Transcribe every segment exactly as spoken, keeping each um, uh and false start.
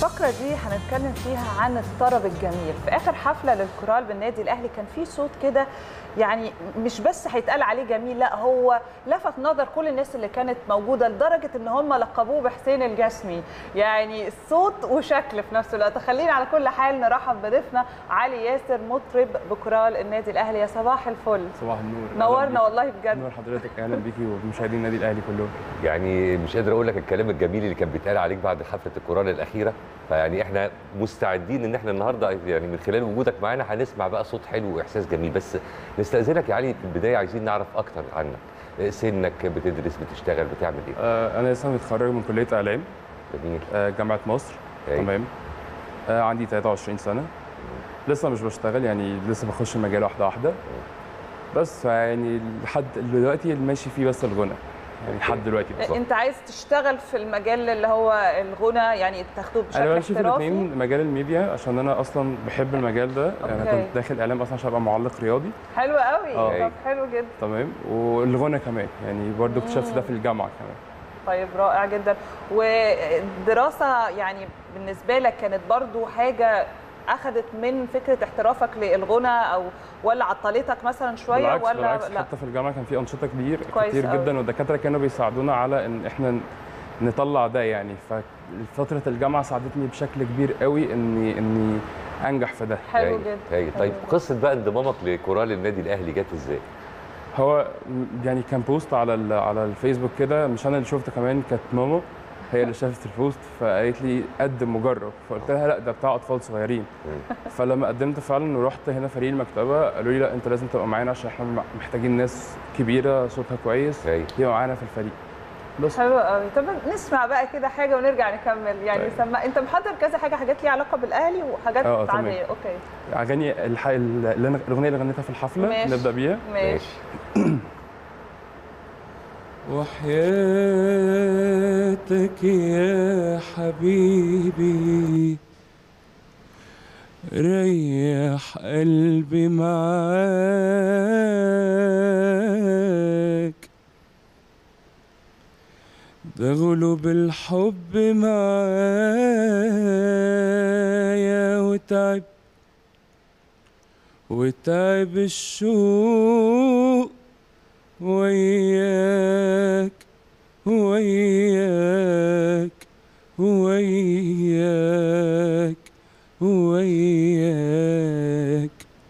الفقرة دي هنتكلم فيها عن الطرب الجميل. في آخر حفلة للكورال بالنادي الأهلي كان في صوت كده، يعني مش بس هيتقال عليه جميل، لا هو لفت نظر كل الناس اللي كانت موجودة لدرجة إن هم لقبوه بحسين الجسمي، يعني الصوت وشكل في نفس الوقت. خلينا على كل حال نرحب بضيفنا علي ياسر، مطرب بكورال النادي الأهلي. يا صباح الفل. صباح النور. نورنا والله بجد. نور حضرتك، أهلا بيكي وبمشاهدين النادي الأهلي كلهم. يعني مش قادر اقول لك الكلام الجميل اللي كان بيتقال عليك بعد حفله الكورال الاخيره، فيعني احنا مستعدين ان احنا النهارده يعني من خلال وجودك معانا هنسمع بقى صوت حلو واحساس جميل. بس نستاذنك يا علي في البدايه، عايزين نعرف اكتر عنك، سنك، بتدرس، بتشتغل، بتعمل ايه؟ آه انا لسه متخرج من كليه اعلام. جميل. آه جامعه مصر. أي. تمام. آه عندي ثلاثة وعشرين سنه. لسه مش بشتغل، يعني لسه بخش المجال واحده واحده. بس يعني لحد دلوقتي اللي ماشي فيه بس الغنى، يعني لحد دلوقتي بالظبط. انت عايز تشتغل في المجال اللي هو الغنى، يعني تاخده بشكل انا احترافي؟ بمشي في الاثنين، مجال الميديا عشان انا اصلا بحب المجال ده. يعني انا كنت داخل اعلام اصلا عشان ابقى معلق رياضي. حلو قوي. آه. طب حلو جدا. تمام. والغنى كمان، يعني برضو اكتشفت ده في الجامعه كمان. طيب رائع جدا. والدراسه يعني بالنسبه لك كانت برضو حاجه اخذت من فكره احترافك للغنى، او ولا عطلتك مثلا شويه؟ بالعكس ولا بالعكس لا؟ حتى في الجامعه كان في انشطه كبير كتير أوي. جدا، والدكاتره كانوا بيساعدونا على ان احنا نطلع ده. يعني ففتره الجامعه ساعدتني بشكل كبير قوي اني اني انجح في ده. حلو جدا. هاي. طيب قصه بقى انضمامك لكورال النادي الاهلي جت ازاي؟ هو يعني كان بوست على على الفيسبوك كده، مش انا اللي شفته، كمان كانت ماما هي اللي شافت البوست، فقالت لي قدم وجرب. فقلت لها لا، ده بتاع اطفال صغيرين. فلما قدمت فعلا ورحت هنا فريق المكتبه، قالوا لي لا انت لازم تبقى معانا عشان احنا محتاجين ناس كبيره صوتها كويس تبقى معانا في الفريق. بس حلو قوي. طب نسمع بقى كده حاجه ونرجع نكمل. يعني طيب. سمع انت محضر كذا حاجه، حاجات ليها علاقه بالاهلي وحاجات عاديه. اوكي. اغاني الح... الاغنيه اللي غنيتها في الحفله ماشي. نبدا بيها. ماشي. وحياتك يا حبيبي ريح قلبي معاك، ده غلب الحب معايا وتعب وتعب الشوق وياك وياك وياك وياك،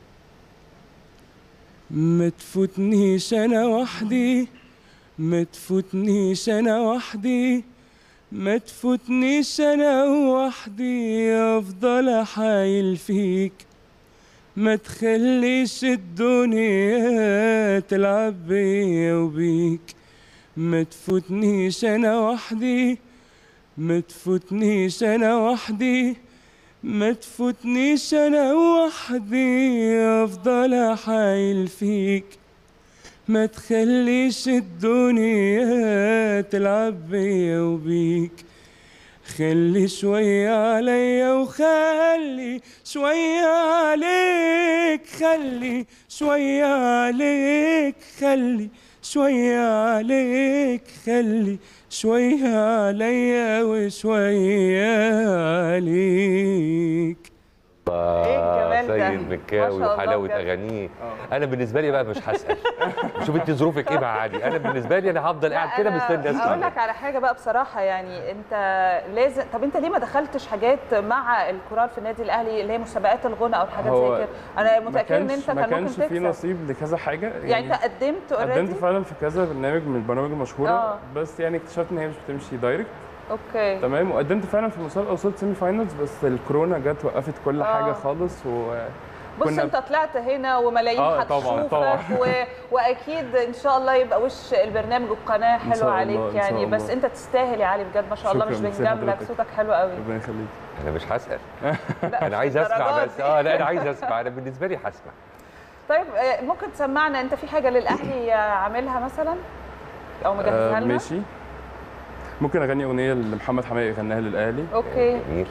ما تفوتنيش انا وحدي، ما تفوتنيش انا وحدي، ما تفوتنيش انا وحدي، افضل احايل فيك، ما تخليش الدنيا تلعب بيا وبيك، ما تفوتنيش انا وحدي، ما تفوتنيش انا وحدي، ما تفوتنيش انا وحدي، افضل احايل فيك، ما تخليش الدنيا تلعب بيا وبيك، خلي شوية عليا وخلي شوية عليك، خلي شوية عليك، خلي شوية عليك، خلي شوية عليا وشوية عليك. ايه الجمال ده؟ سيد مكاوي وحلاوه اغانيه. انا بالنسبه لي بقى مش هسال. شوف انت ظروفك ايه مع علي، انا بالنسبه لي انا هفضل قاعد كده مستني اسمع. اقول لك على حاجه بقى بصراحه، يعني انت لازم، طب انت ليه ما دخلتش حاجات مع الكورال في النادي الاهلي اللي هي مسابقات الغنى او حاجات زي كده؟ انا متاكده ان انت كان ممكن تكسب. ما كانش في نصيب لكذا حاجه. يعني, يعني انت قدمت اوريدي؟ قدمت فعلا في كذا برنامج من البرامج المشهوره. أوه. بس يعني اكتشفت ان هي مش بتمشي دايركت. اوكي تمام. وقدمت فعلا في مسابقه وصلت سيمي فاينلز، بس الكورونا جت وقفت كل آه. حاجه خالص. و بص انت طلعت هنا وملايين آه هتشوفك طبعا. و... واكيد ان شاء الله يبقى وش البرنامج والقناه حلوه عليك يعني. بس انت تستاهل يا علي بجد، ما شاء الله، مش بنجاملك، صوتك حلو قوي. ربنا يخليك. انا مش هسال. انا عايز اسمع بس. اه لا انا عايز اسمع، انا بالنسبه لي هسمع. طيب ممكن تسمعنا انت في حاجه للاهلي عاملها مثلا او مجهزها لنا؟ آه ماشي. ممكن اغني اغنيه اللي محمد حماقي غناها للاهلي. اوكي. جميل.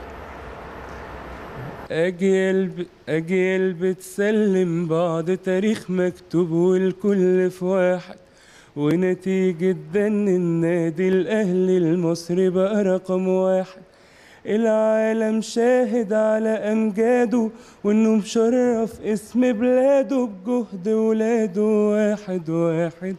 أجيال أجيال بتسلم بعض تاريخ مكتوب والكل في واحد، ونتيجة ده إن النادي الأهلي المصري بقى رقم واحد. العالم شاهد على أمجاده وإنه مشرف اسم بلاده بجهد ولاده واحد واحد.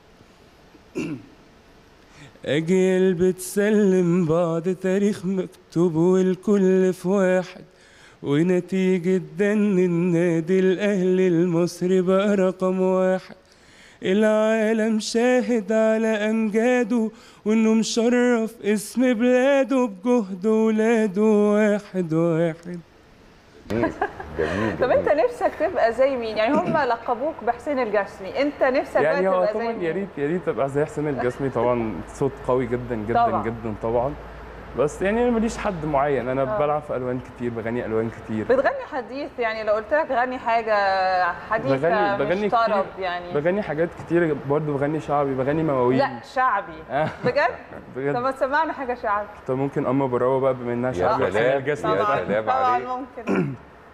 أجيال بتسلم بعض تاريخ مكتوب والكل في واحد، ونتيجة دن النادي الأهلي المصري بقى رقم واحد. العالم شاهد على أمجاده وإنه مشرف اسم بلاده بجهد ولاده واحد واحد. جميل جميل. طب انت نفسك تبقى زي مين؟ يعني هم لقبوك بحسين الجسمي، انت نفسك يعني بقى هو تبقى زي طبعا مين؟ يا ريت يا ريت ابقى زي حسين الجسمي طبعا، صوت قوي جدا جدا طبعاً. جدا طبعا. بس يعني انا ماليش حد معين، انا آه. بلعب في الوان كتير، بغني الوان كتير. بتغني حديث؟ يعني لو قلت لك غني حاجه حديثه بغني بغني مش طرب كتير يعني. بغني حاجات كتير برضه، بغني شعبي، بغني مواويل. لا شعبي. آه. بجد؟ بجد. طب ما تسمعنا حاجه شعبي. طب ممكن اما براوه بقى بما انها يا شعبي حسين سلام، الجسمي. يا طبعا سلام طبعا عليك. ممكن.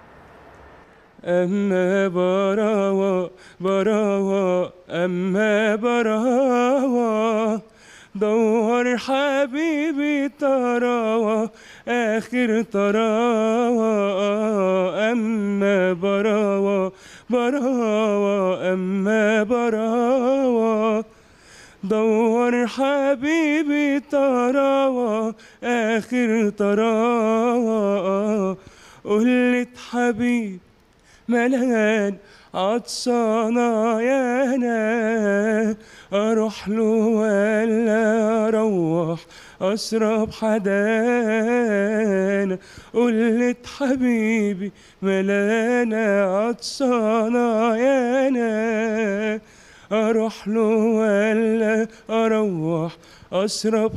أما براوة براوة أما براوة دور حبيبي تراوة آخر تراوة. أما براوة براوة أما براوة دور حبيبي تراوة آخر تراوة. قلت حبيب ملان عطشانة يا أنا أروح له ولا أروح أشرب حدانا. قلت حبيبي ملانة عطشانة يا أنا أروح له ولا أروح أشرب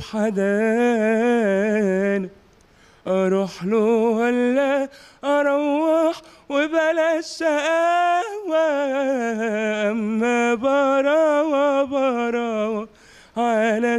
حدانا. أروح له ولا أروح وبلاش شقاوة. أما براوة براوة على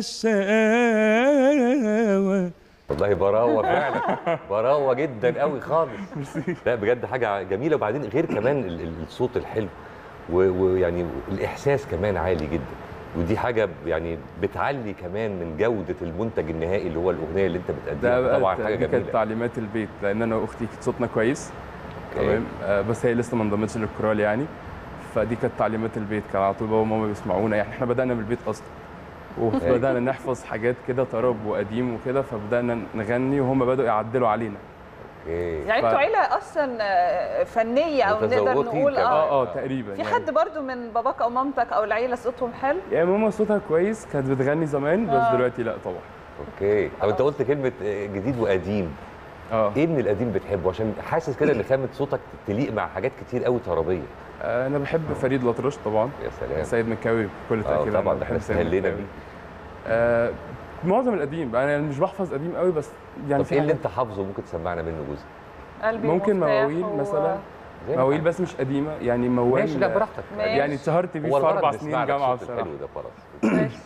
الشقاوة. والله براوه فعلا، براوه جدا قوي خالص. لا بجد حاجه جميله. وبعدين غير كمان ال- ال- الصوت الحلو و- ويعني الاحساس كمان عالي جدا، ودي حاجه يعني بتعلي كمان من جوده المنتج النهائي اللي هو الاغنيه اللي انت ده بتقدمها. بقى طبعا حاجه دي كانت جميله. تعليمات البيت، لان انا واختي صوتنا كويس أوكي. تمام. آه، بس هي لسه ما انضمتش للكورال يعني. فدي كانت تعليمات البيت، كان على طول بابا وماما بيسمعونا. يعني احنا بدانا من البيت اصلا، وبدانا نحفظ حاجات كده طرب وقديم وكده، فبدانا نغني وهم بداوا يعدلوا علينا. اوكي. يعني انتوا عيله اصلا فنيه او نقدر متذوقين نقول كمان. اه اه اه تقريبا. في يعني. حد برضو من باباك او مامتك او العيله صوتهم حلو؟ يعني ماما صوتها كويس، كانت بتغني زمان بس آه. دلوقتي لا طبعا. اوكي. طب انت قلت كلمه جديد وقديم، اه ايه من القديم بتحبه؟ عشان حاسس كده ان خامه صوتك تليق مع حاجات كتير قوي طربيه. آه، انا بحب فريد الأطرش طبعا، يا سلام. سيد مكاوي بكل اه تاكيد. أنا طبعا ده بحب احنا سيد استهلينا مكاوي. بيه. آه، معظم القديم انا مش بحفظ قديم قوي، بس يعني طب في ايه اللي حاجات- انت حافظه ممكن تسمعنا منه جزء؟ قلبي ممكن مفتاح مواويل و- مثلا. زي ما مواويل حابب. بس مش قديمه، يعني موال. ماشي، لا براحتك. ماشي. يعني اتشهرت بيه هو في الغرض اربع نسمع سنين لك جامعه الصوت بصراحه. الحلو ده خلاص. ماشي.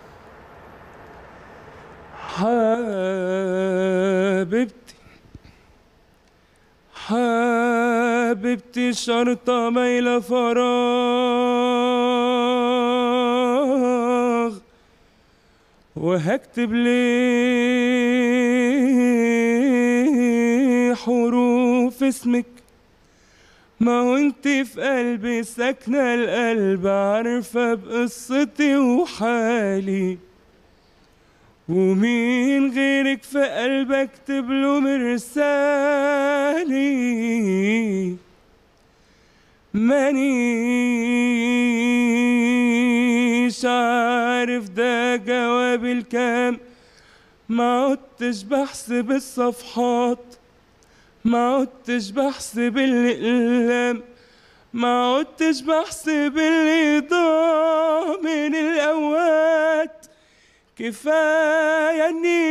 حبيبتي حبيبتي شرطة مايلة فراغ، وهكتب ليه حروف اسمك. ما هو انت في قلبي ساكنة، القلب عارفة بقصتي وحالي، ومين غيرك في قلب اكتب له مرسالي. مانيش عارف ده جواب الكام، ما عدتش بحسب الصفحات، ما عدتش بحسب الأقلام، ما عدتش بحسب اللي ضاع من الأوقات. كفاية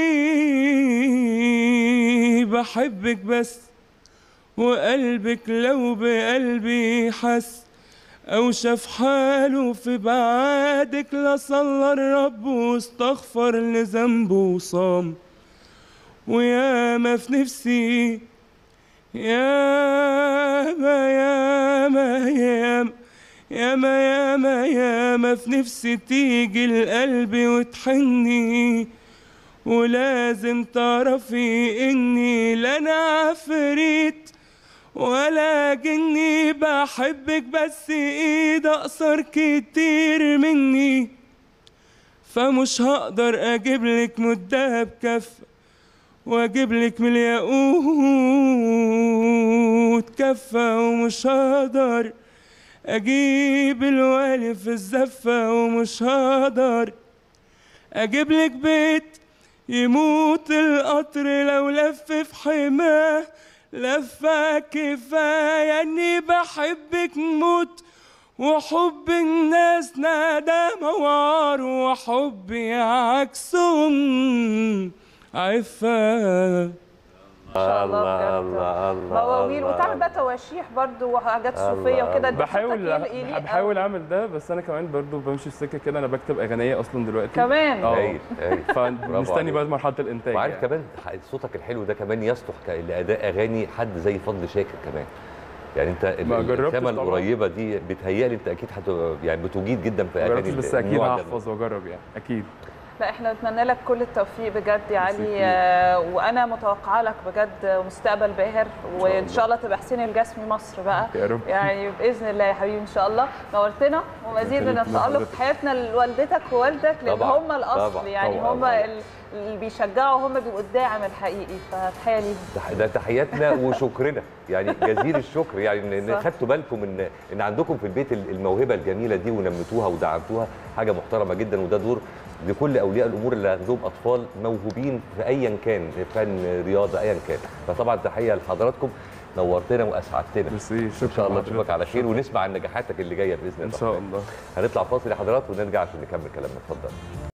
اني بحبك بس، وقلبك لو بقلبي حس او شاف حاله في بعادك، لصلى الرب واستغفر لذنبه وصام. وياما في نفسي ياما ياما ياما ياما ياما ياما في نفسي تيجي القلب وتحني، ولازم تعرفي اني لا انا عفريت ولا جني، بحبك بس ايد اقصر كتير مني، فمش هقدر اجيبلك مدهب كف واجيبلك من الياقوت كفة، ومش هقدر اجيب الوالي في الزفة، ومش هقدر اجيبلك بيت يموت القطر لو لف في حماه لفة كفاية، اني بحبك موت وحب الناس ندم وعار، وحبي عكسهم عفة. ما شاء الله الله بجد. الله الله مواويل الله وتعمل بقى تواشيح برضو وحاجات صوفيه وكده. أنت بحاول صوتك يليق بحاول أوي. اعمل ده، بس انا كمان برضو بمشي في سكه كده، انا بكتب اغنيه اصلا دلوقتي كمان اه هايل هايل. فمستني بقى مرحله الانتاج. وعارف يعني. كمان صوتك الحلو ده كمان يصلح ك- لاداء اغاني حد زي فضل شاكر كمان. يعني انت ال- ما جربتش الخامه طبعاً. القريبه دي بتهيألي انت اكيد حت يعني بتجيد جدا في ما اغاني جربتش بس اكيد النوع ده. هحفظ واجرب يعني اكيد. لا احنا نتمنى لك كل التوفيق بجد يا علي، كتير. آه، وانا متوقعه لك بجد مستقبل باهر، وان شاء الله تبقى حسين الجسمي مصر بقى يا رب. يعني باذن الله يا حبيبي ان شاء الله. نورتنا ومزيد من يخليك التألق لحضرتك. في حياتنا لوالدتك ووالدك، لان طبعاً، هم الاصل طبعاً، يعني طبعاً. هم ال- اللي بيشجعوا، هم بيبقوا الداعم الحقيقي، فتحيه ليهم. تح- ده تحياتنا وشكرنا، يعني جزيل الشكر، يعني ان إن صح. خدتوا بالكم ان ان عندكم في البيت الموهبه الجميله دي ونمتوها ودعمتوها، حاجه محترمه جدا، وده دور لكل اولياء الامور اللي عندهم اطفال موهوبين في ايا كان، فن، رياضه، ايا كان. فطبعا تحيه لحضراتكم، نورتنا واسعدتنا. ميرسي، شكرا ان شاء الله لحضرتك. نشوفك على خير شكراً. ونسمع عن نجاحاتك اللي جايه باذن الله. ان شاء الله. هنطلع فاصل يا حضرات ونرجع عشان نكمل كلامنا. اتفضل.